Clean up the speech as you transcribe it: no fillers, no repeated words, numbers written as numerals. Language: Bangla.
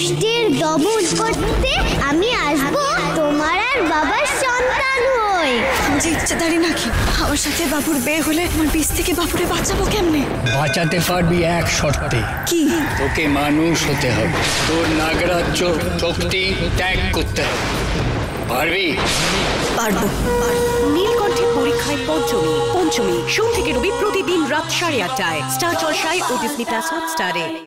দুষ্টের দমন করতে আমি আসবো তোমার আর বাবার সন্তান হই। যে ইচ্ছেদারি নাকি আমার সাথে বাবুর বিয়ে হলে আমার বিষ থেকে বাবুরে বাঁচাবো কেমনে? বাঁচাতে পারবি এক শর্তে। কি? তোকে মানুষ হতে হবে, তোর নাগরাজ্য শক্তি ত্যাগ করতে হবে। পারবি? পারবো। নীলকণ্ঠের পরীক্ষায় পঞ্চমী সোম থেকে রবি প্রতিদিন রাত 8:30টায় স্টার জলসায় ও ডিজনি প্লাস হটস্টারে।